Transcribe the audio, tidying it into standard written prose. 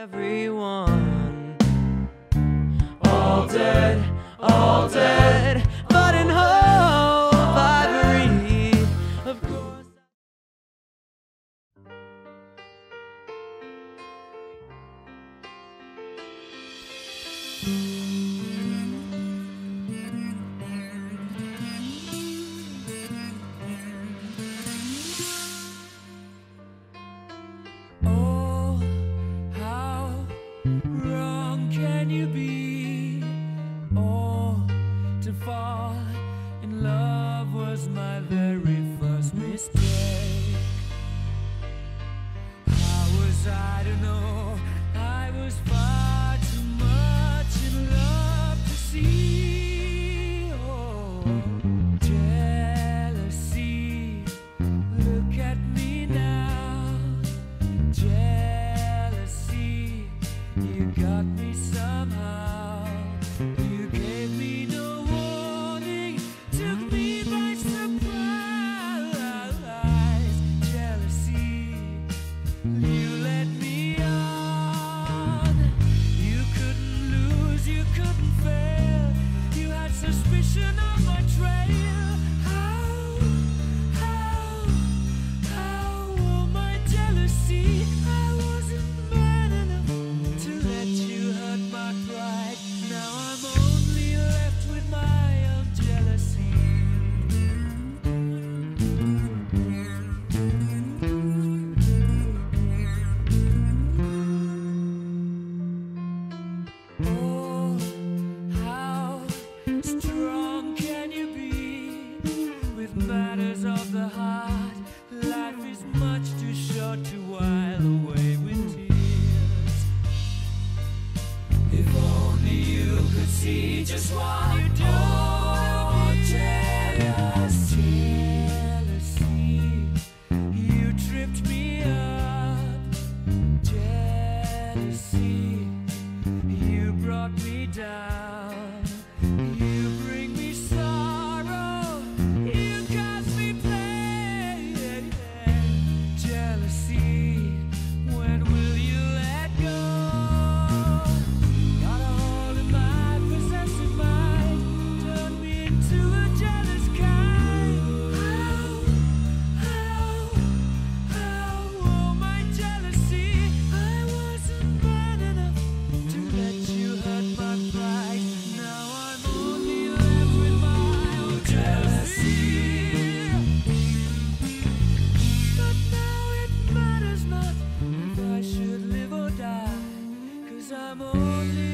everyone. All dead, but in hope I breathe. Of course. Oh, how wrong can you be? Oh, to fall in love was my very first mistake. How was I to know I was far too much in love to see? Oh, jealousy, look at me now. Jealousy, you got me somehow. You gave me no warning, took me by surprise. Jealousy, you led me on. You couldn't lose, you couldn't fail. You had suspicion of my trail. How, oh my jealousy, I wasn't man enough to let you hurt my pride. Now I'm only left with my own jealousy. Oh, how strong can you be with matters of the heart? Life is much too short to while away with tears. If only you could see just what you do. Oh, jealousy, you tripped me up. Jealousy, you brought me down. You bring me sorrow, you cause me pain. Jealousy, when will you let go? Got a hold of my possessive mind, turn me into a jealous kind. How, oh my jealousy, I wasn't man enough to let you hurt my pride. Now I'm only left with my own jealousy. But now it matters not if I should live or die, 'cause I'm only